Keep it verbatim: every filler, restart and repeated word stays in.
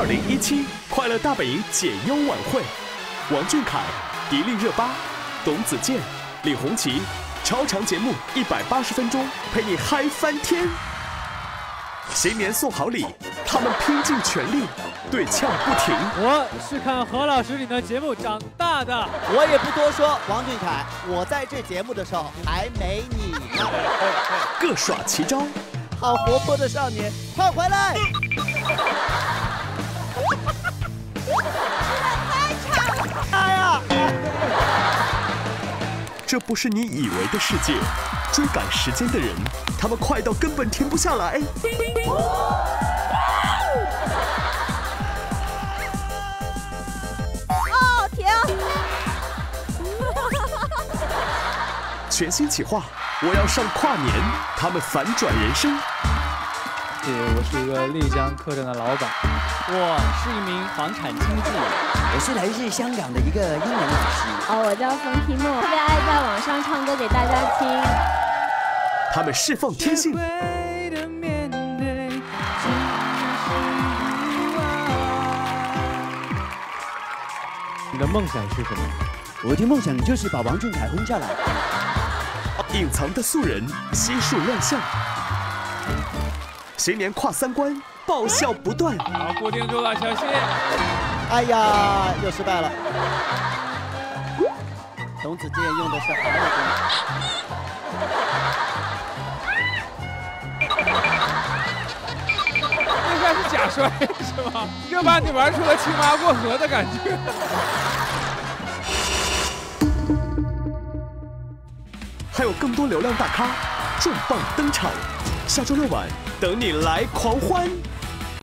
二零一七快乐大本营解忧晚会，王俊凯、迪丽热巴、董子健、李红旗，超长节目一百八十分钟，陪你嗨翻天。新年送好礼，他们拼尽全力，对呛不停。 我是看何老师你的节目长大的， 我也不多说。王俊凯，我在这节目的时候还没你呢。 各耍奇招， 好活泼的少年，快回来！哎呀！ 这不是你以为的世界。追赶时间的人，他们快到根本停不下来。 哦，停！ 全新企划，我要上跨年，他们反转人生。 姐，我是一个丽江客栈的老板，我是一名房产经纪。 我是来自香港的一个英文老师。 哦，我叫冯提莫，特别爱在网上唱歌给大家听。 他们释放天性， 你的梦想是什么？ 我的梦想就是把王俊凯轰下来。 隐藏的素人悉数亮相，新年跨三关，爆笑不断。 好，固定住了，小心！ 哎呀，又失败了。董子健用的是韩语歌。 这下是假摔是吗？又把你玩出了骑马过河的感觉。 还有更多流量大咖重磅登场，下周六晚等你来狂欢。